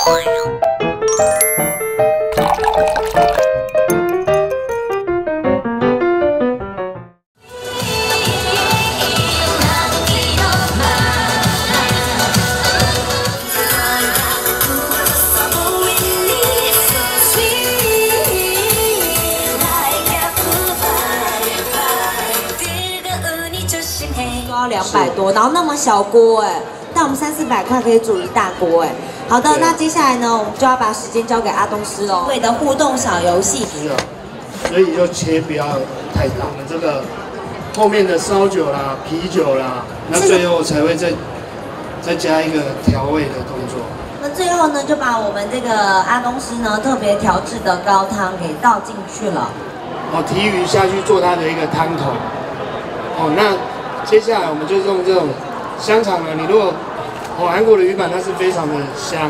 要200多，然后那么小锅哎，但我们300-400块可以煮一大锅哎。好的，那接下来呢，我们就要把时间交给阿东师喽。对的互动小游戏。 是啊，所以就切不要太大。我们这个后面的烧酒啦、啤酒啦，那最后才会再加一个调味的动作。 那最后呢，就把我们这个阿东师呢特别调制的高汤给倒进去了。 哦，提鱼下去做它的一个汤头。哦，那接下来我们就用这种香肠呢，你如果韩国的鱼板它是非常的香。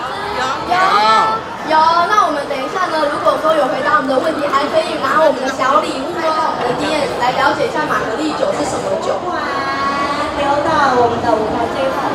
有，那我们等一下呢，如果说有回答我们的问题，还可以拿我们的小礼物到我们的店来了解一下玛格丽酒是什么酒。 流到我们的舞台最后。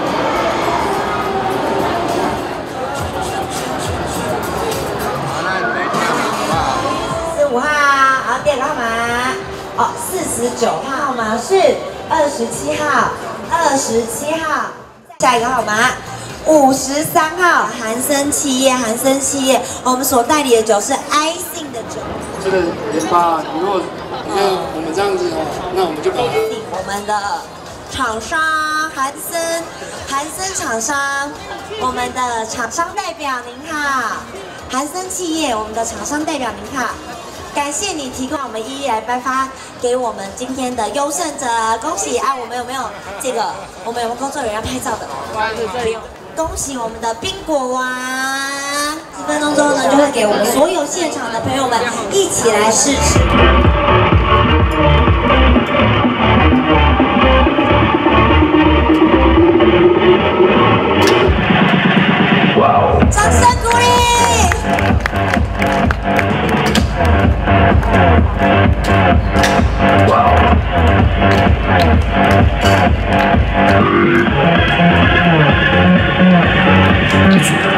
好，那你来挑好不好 ？45号，好，第二个号码，哦，49号码是27号，27号，下一个号码。53号，韩森企业，我们所代理的酒是埃信的酒。 这个盐巴，如果像我们这样子哦，那我们就把我们的厂商韩森厂商，我们的厂商代表您好，韩森企业，我们的厂商代表您好。感谢你提供我们一一来颁发给我们今天的优胜者，恭喜啊！我们有没有这个？我们有没有工作人员要拍照的？不用。恭喜我们的冰果王！10分钟之后呢，就会给我们所有现场的朋友们一起来试吃。掌声鼓励！ Wow.